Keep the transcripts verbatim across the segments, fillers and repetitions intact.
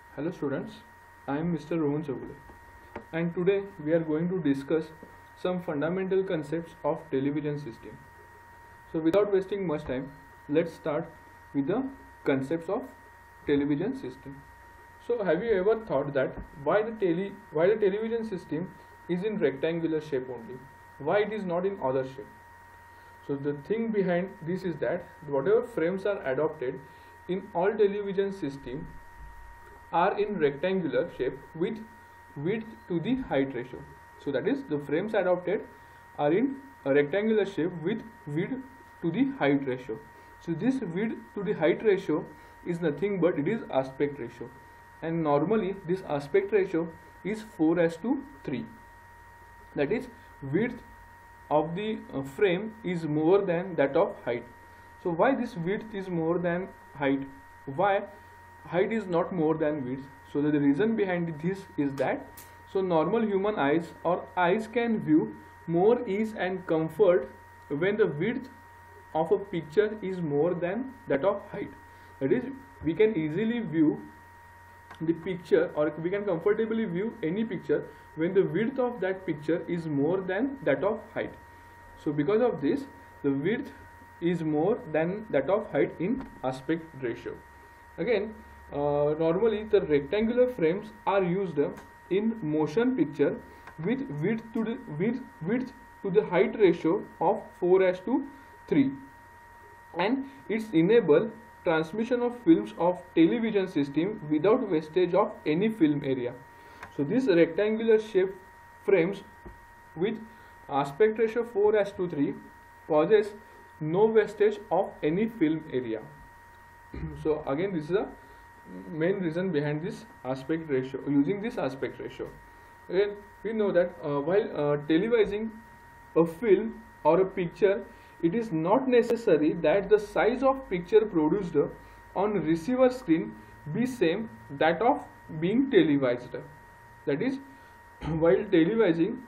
Hello students, I am Mister Rohan Chowgule and today we are going to discuss some fundamental concepts of television system. So without wasting much time, let's start with the concepts of television system. So have you ever thought that why the tele why the television system is in rectangular shape only? Why it is not in other shape? So the thing behind this is that whatever frames are adopted in all television system are in rectangular shape with width to the height ratio. So that is the frames adopted are in a rectangular shape with width to the height ratio. So this width to the height ratio is nothing but it is aspect ratio, and normally this aspect ratio is four as to three. That is, width of the uh, frame is more than that of height. So why this width is more than height? Why height is not more than width? So the reason behind this is that so normal human eyes or eyes can view more ease and comfort when the width of a picture is more than that of height. That is, we can easily view the picture or we can comfortably view any picture when the width of that picture is more than that of height. So because of this, the width is more than that of height in aspect ratio. Again, uh, normally the rectangular frames are used in motion picture with width to the width, width to the height ratio of four as to three, and it's enable transmission of films of television system without wastage of any film area. So these rectangular shape frames with aspect ratio four as to three possess no wastage of any film area. So again, this is a main reason behind this aspect ratio, using this aspect ratio. Again, we know that uh, while uh, televising a film or a picture, it is not necessary that the size of picture produced on receiver screen be same that of being televised. That is, while televising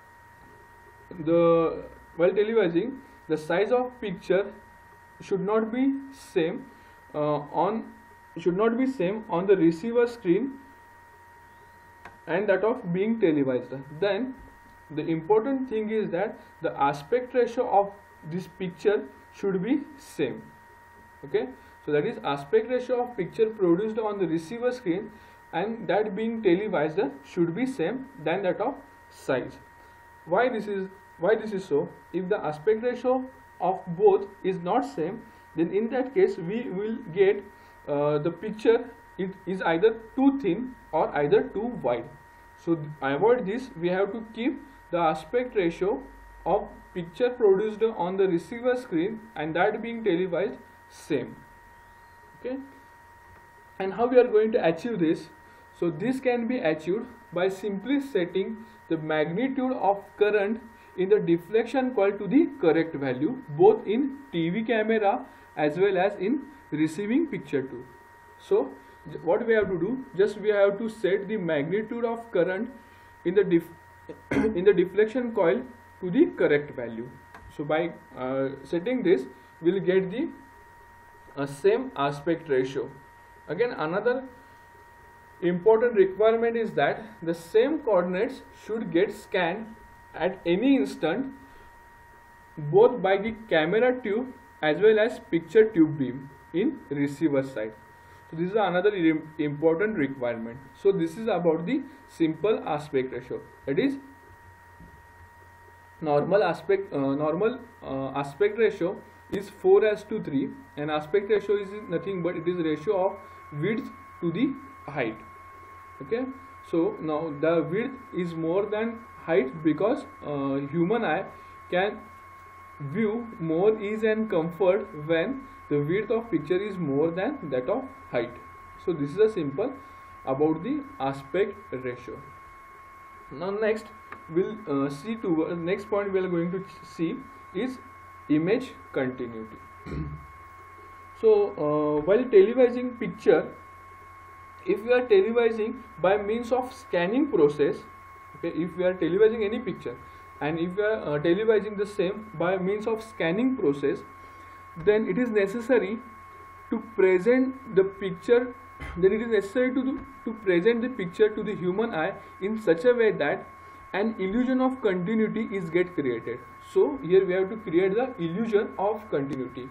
the while televising the size of picture should not be same uh, on should not be same on the receiver screen and that of being televised. Then the important thing is that the aspect ratio of this picture should be same. Okay, so that is, aspect ratio of picture produced on the receiver screen and that being televised should be same than that of size. Why this is why this is so? If the aspect ratio of both is not same, then in that case we will get uh, the picture it is either too thin or either too wide. So to avoid this, we have to keep the aspect ratio of picture produced on the receiver screen and that being televised same. Okay, and how we are going to achieve this? So this can be achieved by simply setting the magnitude of current in the deflection coil to the correct value, both in T V camera as well as in receiving picture too. So what we have to do, just we have to set the magnitude of current in the def in the deflection coil to the correct value. So by uh, setting this, we will get the uh, same aspect ratio. Again, another important requirement is that the same coordinates should get scanned at any instant both by the camera tube as well as picture tube beam in receiver side. So this is another important requirement. So this is about the simple aspect ratio. That is, normal aspect uh, normal uh, aspect ratio is four as to three, and aspect ratio is nothing but it is ratio of width to the height. Okay, so now the width is more than height because uh, human eye can view more ease and comfort when the width of picture is more than that of height. So this is a simple about the aspect ratio. Now next we'll uh, see to uh, next point we are going to see is image continuity. So uh, while televising picture, if we are televising by means of scanning process, okay, if we are televising any picture and if we are uh, televising the same by means of scanning process, then it is necessary to present the picture then it is necessary to, do, to present the picture to the human eye in such a way that an illusion of continuity is get created. So here we have to create the illusion of continuity.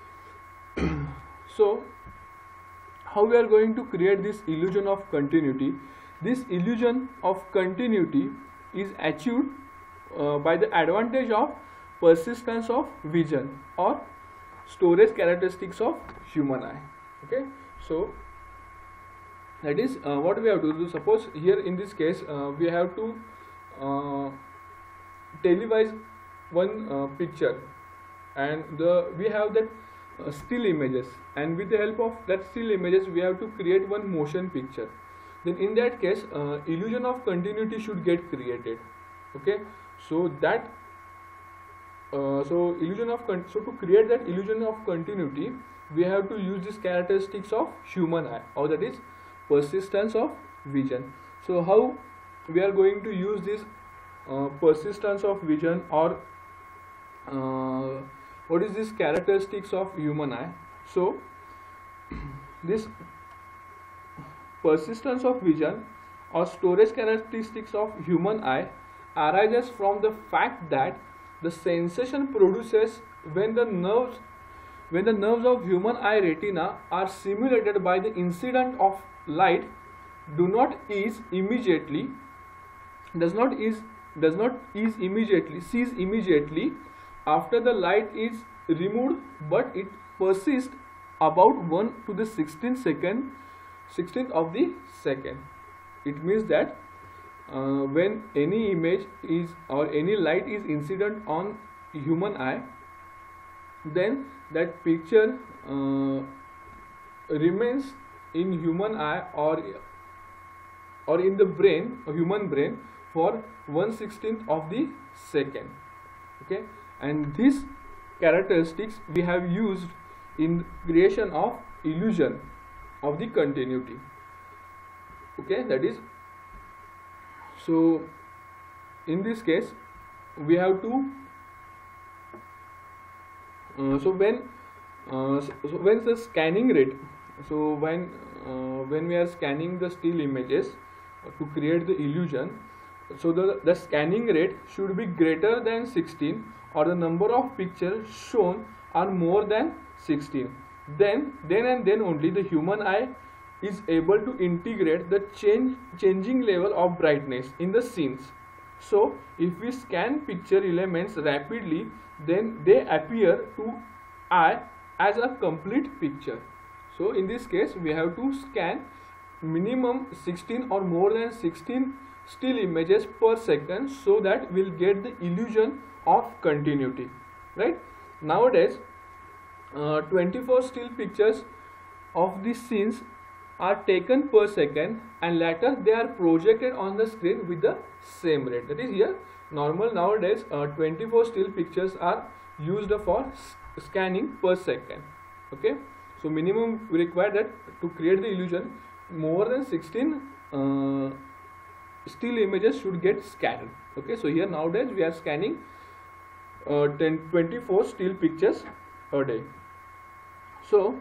So how we are going to create this illusion of continuity? This illusion of continuity is achieved uh, by the advantage of persistence of vision or storage characteristics of human eye. Okay, so that is uh, what we have to do. Suppose here in this case uh, we have to uh, televise one uh, picture, and the we have that uh, still images, and with the help of that still images we have to create one motion picture. Then in that case uh, illusion of continuity should get created. Okay, so that uh, so illusion of con so to create that illusion of continuity we have to use these characteristics of human eye, or that is persistence of vision. So how we are going to use this uh, persistence of vision, or uh, what is this characteristics of human eye? So this persistence of vision or storage characteristics of human eye arises from the fact that the sensation produces when the nerves when the nerves of human eye retina are stimulated by the incident of light do not ease immediately does not ease does not ease immediately cease immediately after the light is removed, but it persists about one to the sixteenth second sixteenth of the second. It means that uh, when any image is or any light is incident on human eye, then that picture uh, remains in human eye or or in the brain, or human brain, for one sixteenth of the second. Okay, and these characteristics we have used in creation of illusion of the continuity. Okay, that is, so in this case we have to uh, so when uh, so, so when the scanning rate so when uh, when we are scanning the still images to create the illusion, so the, the scanning rate should be greater than sixteen, or the number of pictures shown are more than sixteen. Then then and then only the human eye is able to integrate the change changing level of brightness in the scenes. So if we scan picture elements rapidly, then they appear to eye as a complete picture. So in this case we have to scan minimum sixteen or more than sixteen still images per second, so that we'll get the illusion of continuity, right? Nowadays uh, twenty-four still pictures of these scenes are taken per second, and later they are projected on the screen with the same rate. That is, here normal nowadays uh, twenty-four still pictures are used for scanning per second. Okay, so minimum we require that to create the illusion more than sixteen uh, still images should get scanned. Okay, so here nowadays we are scanning uh, ten, twenty-four still pictures a day. So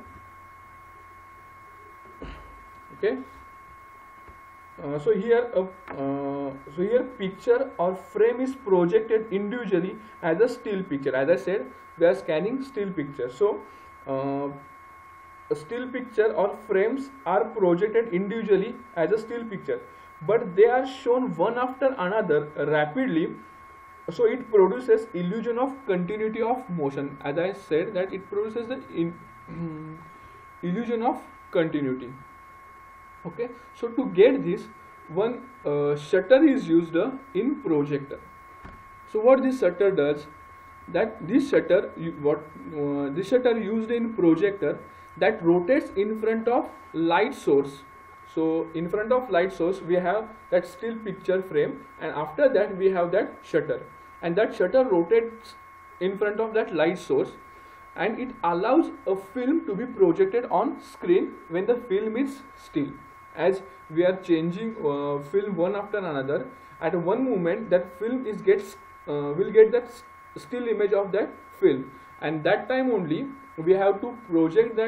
okay, uh, so here uh, uh, so here picture or frame is projected individually as a still picture. As I said, we are scanning still picture. So uh, a still picture or frames are projected individually as a still picture, but they are shown one after another rapidly, so it produces illusion of continuity of motion. As I said, that it produces the in, illusion of continuity. Okay, so to get this, one uh, shutter is used uh, in projector. So what this shutter does, that this shutter what uh, this shutter used in projector that rotates in front of light source. So in front of light source we have that still picture frame, and after that we have that shutter, and that shutter rotates in front of that light source, and it allows a film to be projected on screen when the film is still. As we are changing uh, film one after another, at one moment that film is gets uh, will get that still image of that film, and that time only we have to project that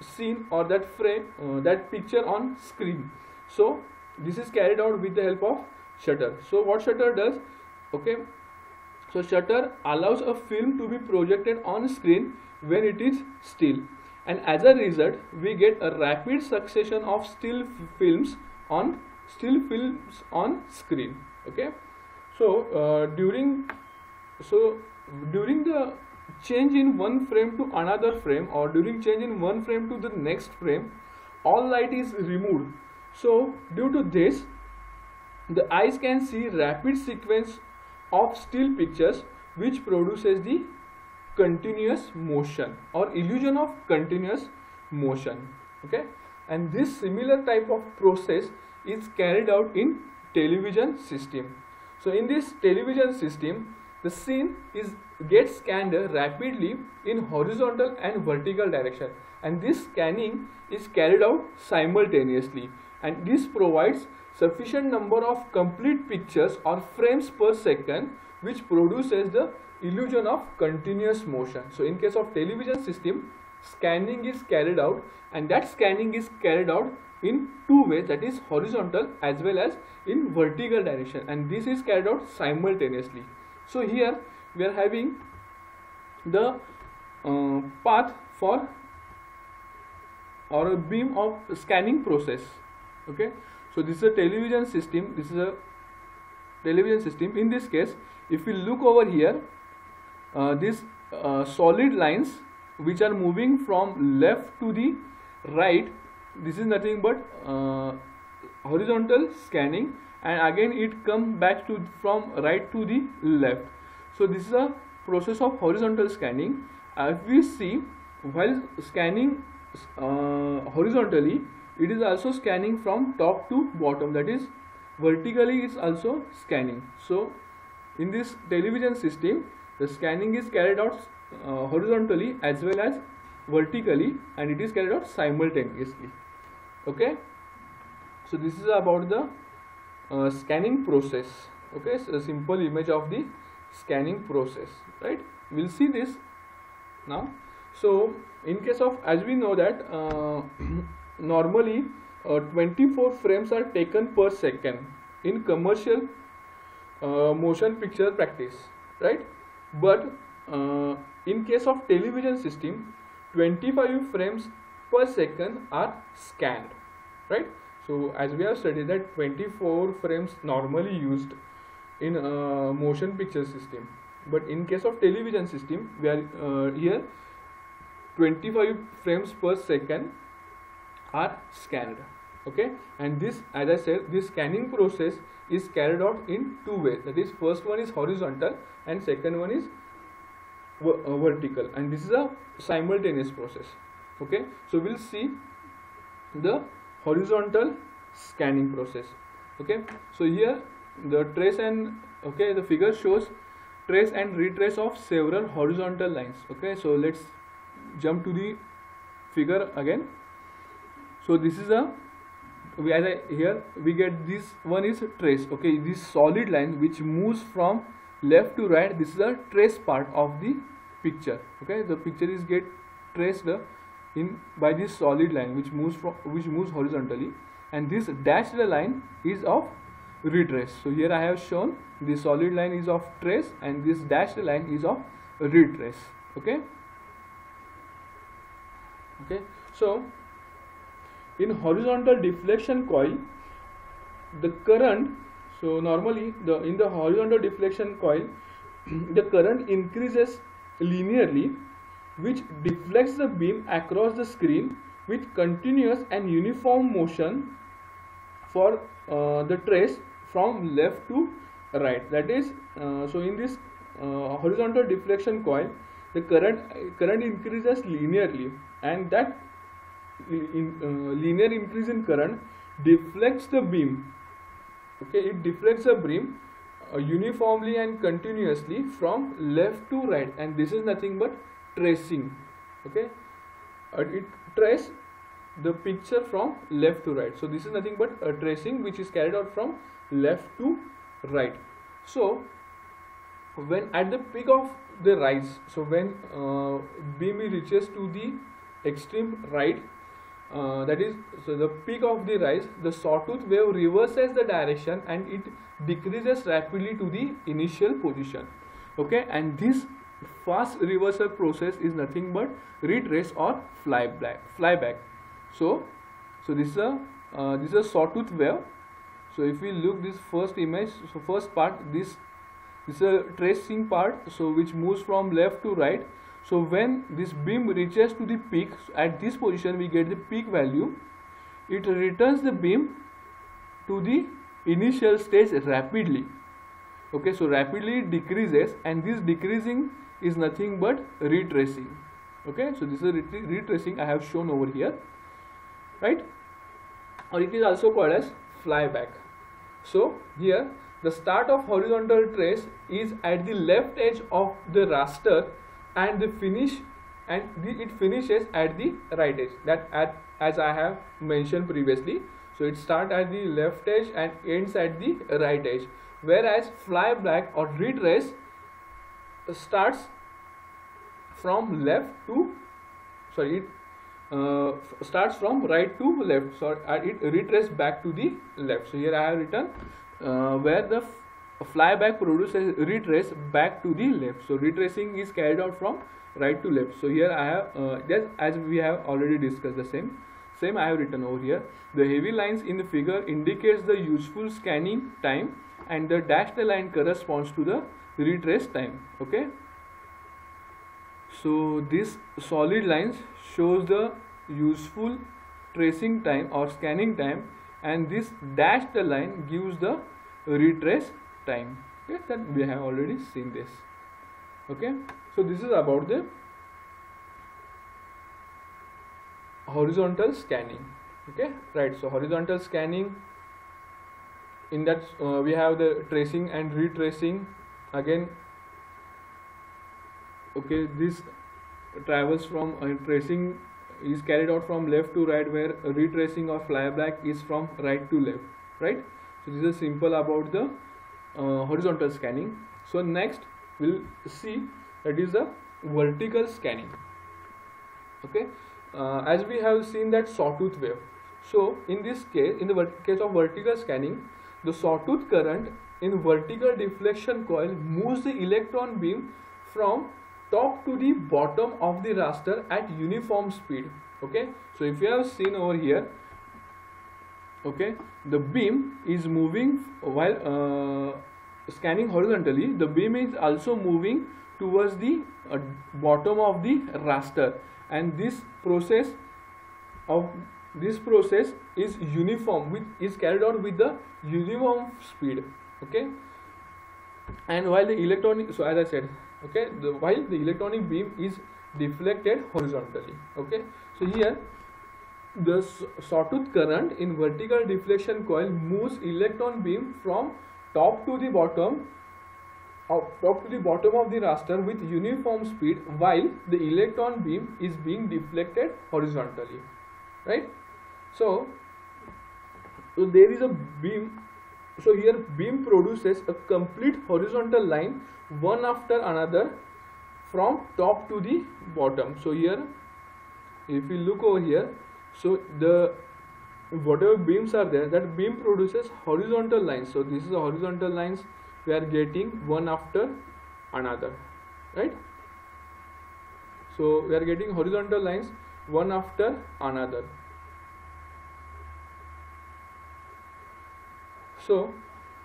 scene or that frame, uh, that picture on screen. So this is carried out with the help of shutter. So what shutter does, okay, so shutter allows a film to be projected on screen when it is still, and as a result we get a rapid succession of still films on still films on screen. Okay, so uh, during so during the change in one frame to another frame, or during change in one frame to the next frame, all light is removed. So due to this, the eyes can see rapid sequence of still pictures which produces the continuous motion or illusion of continuous motion. Okay, and this similar type of process is carried out in television system. So in this television system, the scene is gets scanned rapidly in horizontal and vertical direction, and this scanning is carried out simultaneously, and this provides sufficient number of complete pictures or frames per second which produces the illusion of continuous motion. So in case of television system, scanning is carried out, and that scanning is carried out in two ways, that is horizontal as well as in vertical direction, and this is carried out simultaneously. So here we are having the uh, path for or a beam of scanning process. Okay, so this is a television system, this is a television system. In this case, if we look over here, uh, these uh, solid lines which are moving from left to the right, this is nothing but uh, horizontal scanning, and again it come back to from right to the left. So this is a process of horizontal scanning. Uh, if we see, while scanning uh, horizontally, it is also scanning from top to bottom, that is vertically it's also scanning. So in this television system, the scanning is carried out uh, horizontally as well as vertically, and it is carried out simultaneously. Okay, so this is about the uh, scanning process. Okay, so a simple image of the scanning process, right? We'll see this now. So in case of, as we know that uh, normally uh, twenty-four frames are taken per second in commercial uh, motion picture practice, right? But uh, in case of television system, twenty-five frames per second are scanned, right? So as we have studied that twenty-four frames normally used in uh, motion picture system, but in case of television system, we are uh, here twenty-five frames per second are scanned. Okay, and this, as I said, this scanning process is carried out in two ways, that is first one is horizontal and second one is uh, vertical, and this is a simultaneous process. Okay, so we'll see the horizontal scanning process. Okay, so here the trace and okay the figure shows trace and retrace of several horizontal lines. Okay, so let's jump to the figure again. So this is a, we, as I here we get this one is trace. Okay, this solid line which moves from left to right, this is a trace part of the picture. Okay, the picture is get traced in by this solid line which moves from which moves horizontally, and this dashed line is of retrace. So here I have shown the solid line is of trace and this dashed line is of retrace. Okay, okay, so in horizontal deflection coil, the current, so normally the in the horizontal deflection coil the current increases linearly, which deflects the beam across the screen with continuous and uniform motion for uh, the trace from left to right. That is, uh, so in this uh, horizontal deflection coil, the current current increases linearly, and that in, uh, linear increase in current deflects the beam. Okay, it deflects the beam uh, uniformly and continuously from left to right, and this is nothing but tracing. Okay, uh, it trace the picture from left to right. So this is nothing but a tracing which is carried out from left to right. So when at the peak of the rise, so when uh, beam reaches to the extreme right, uh, that is, so the peak of the rise, the sawtooth wave reverses the direction and it decreases rapidly to the initial position. Okay, and this fast reversal process is nothing but retrace or flyback. Flyback. So, so this is a uh, this is a sawtooth wave. So if we look this first image, so first part, this this is a tracing part, so which moves from left to right. So when this beam reaches to the peak, so at this position we get the peak value. It returns the beam to the initial stage rapidly. Okay, so rapidly it decreases, and this decreasing is nothing but retracing. Okay, so this is a retracing I have shown over here, right? Or it is also called as flyback. So here the start of horizontal trace is at the left edge of the raster, and the finish and the, it finishes at the right edge, that at as I have mentioned previously. So it starts at the left edge and ends at the right edge, whereas flyback or retrace starts from left to sorry it uh, starts from right to left, so it retraces back to the left. So here I have written uh, where the flyback produces retrace back to the left. So retracing is carried out from right to left. So here I have uh, just as we have already discussed, the same same I have written over here. The heavy lines in the figure indicates the useful scanning time, and the dashed line corresponds to the retrace time. Okay, so this solid lines shows the useful tracing time or scanning time, and this dashed line gives the retrace time. Okay, that we have already seen this. Okay, so this is about the horizontal scanning. Okay, right. So horizontal scanning, in that uh, we have the tracing and retracing. Again, okay, this travels from uh, tracing is carried out from left to right, where retracing or flyback is from right to left, right? So this is simple about the uh, horizontal scanning. So next we'll see that is the vertical scanning. Okay, uh, as we have seen that sawtooth wave. So in this case, in the case of vertical scanning, the sawtooth current in vertical deflection coil moves the electron beam from top to the bottom of the raster at uniform speed. Okay, so if you have seen over here, okay, the beam is moving while uh, scanning horizontally. The beam is also moving towards the uh, bottom of the raster, and this process of this process is uniform with is carried out with the uniform speed. Okay, and while the electronic, so as I said, okay, the, while the electronic beam is deflected horizontally. Okay, so here the sawtooth current in vertical deflection coil moves electron beam from top to the bottom of top to the bottom of the raster with uniform speed, while the electron beam is being deflected horizontally, right? So, so there is a beam. So here beam produces a complete horizontal line one after another from top to the bottom. So here if you look over here, so the whatever beams are there, that beam produces horizontal lines. So this is the horizontal lines we are getting one after another, right? So we are getting horizontal lines one after another. So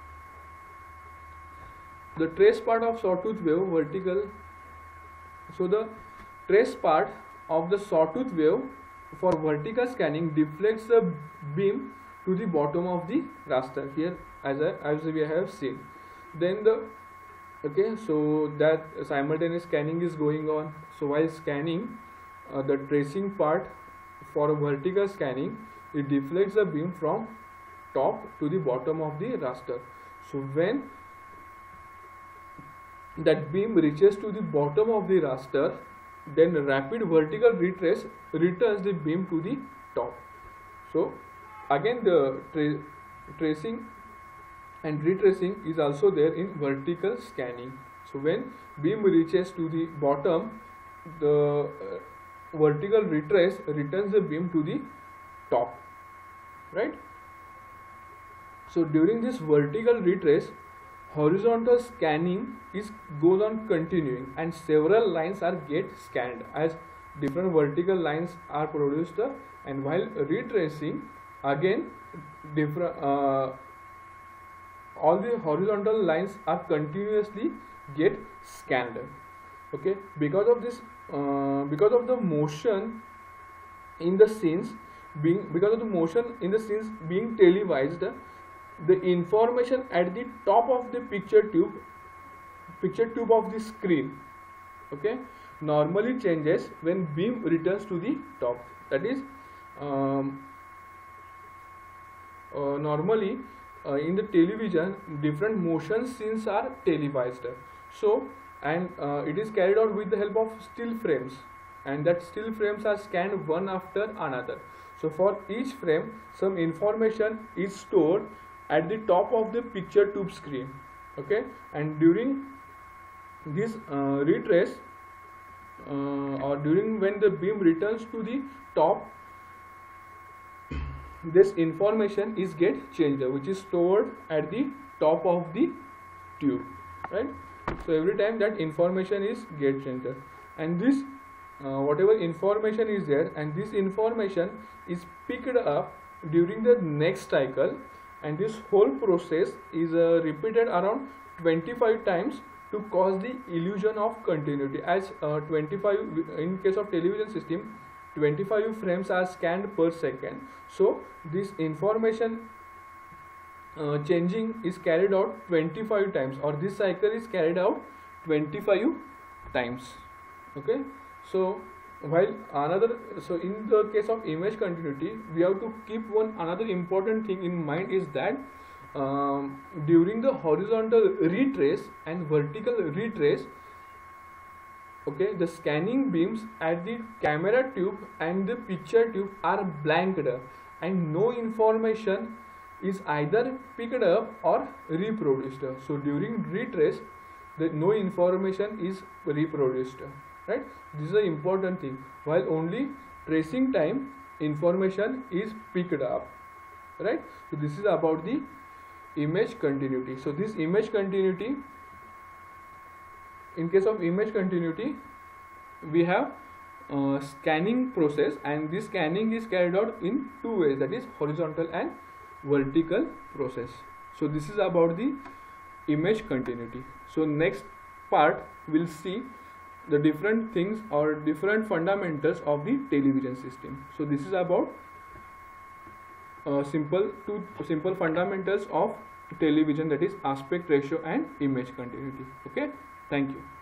the trace part of sawtooth wave vertical, so the trace part of the sawtooth wave for vertical scanning deflects the beam to the bottom of the raster here, as I, as we have seen. Then the okay, so that simultaneous scanning is going on. So while scanning, uh, the tracing part for vertical scanning, it deflects the beam from top to the bottom of the raster. So when that beam reaches to the bottom of the raster, then rapid vertical retrace returns the beam to the top. So again the tra tracing and retracing is also there in vertical scanning. So when beam reaches to the bottom, the uh, vertical retrace returns the beam to the top, right? So during this vertical retrace, horizontal scanning is goes on continuing, and several lines are get scanned as different vertical lines are produced, and while retracing again different uh, all the horizontal lines are continuously get scanned. Okay, because of this uh, because of the motion in the scenes being because of the motion in the scenes being televised, the information at the top of the picture tube picture tube of the screen, okay, normally changes when beam returns to the top. That is um, uh, normally uh, in the television different motion scenes are televised, so and uh, it is carried out with the help of still frames, and that still frames are scanned one after another. So for each frame some information is stored at the top of the picture tube screen, okay, and during this uh, retrace uh, or during when the beam returns to the top, this information is get changed, which is stored at the top of the tube, right? So every time that information is get changed, and this uh, whatever information is there, and this information is picked up during the next cycle, and this whole process is uh, repeated around twenty-five times to cause the illusion of continuity. As uh, twenty-five in case of television system, twenty-five frames are scanned per second, so this information uh, changing is carried out twenty-five times, or this cycle is carried out twenty-five times. Okay, so while another so in the case of image continuity, we have to keep one another important thing in mind, is that um, during the horizontal retrace and vertical retrace, okay, the scanning beams at the camera tube and the picture tube are blanked, and no information is either picked up or reproduced. So during retrace, the no information is reproduced, right? This is an important thing. While only tracing time information is picked up, right? So this is about the image continuity. So this image continuity, in case of image continuity, we have uh, scanning process, and this scanning is carried out in two ways, that is horizontal and vertical process. So this is about the image continuity. So next part we'll see the different things or different fundamentals of the television system. So this is about uh, simple two simple fundamentals of television, that is aspect ratio and image continuity. Okay, thank you.